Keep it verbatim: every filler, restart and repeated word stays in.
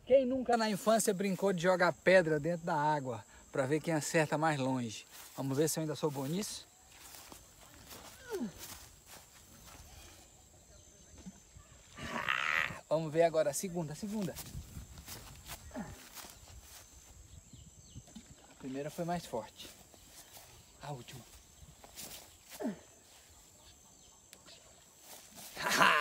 Quem nunca na infância brincou de jogar pedra dentro da água para ver quem acerta mais longe? Vamos ver se eu ainda sou bom nisso. Vamos ver agora a segunda, a segunda. A primeira foi mais forte. A última.